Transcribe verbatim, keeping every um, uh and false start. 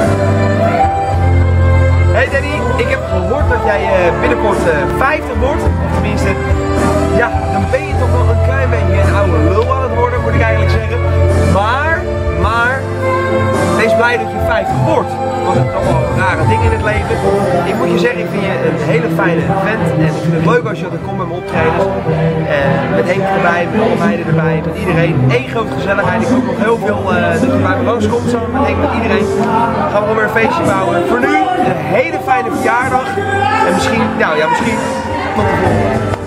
Hey Danny, ik heb gehoord dat jij uh, binnenkort uh, vijftig wordt. Of tenminste, ja, dan ben je toch wel een klein beetje een oude lul aan het worden, moet ik eigenlijk zeggen. Maar, maar, wees blij dat je vijftig wordt. Want het is toch wel een rare ding in het leven. Ik moet je zeggen, ik vind je een hele fijne vent. En ik vind het leuk als je altijd komt met mijn optredens. En met Henk erbij, met alle meiden erbij, met iedereen. Eén grote gezelligheid. Ik hoop nog heel veel uh, dat je bij me langskomt samen met Henk, met iedereen. Gaan we gewoon weer een feestje bouwen. Voor nu een hele fijne verjaardag. En misschien, nou ja, misschien tot de volgende.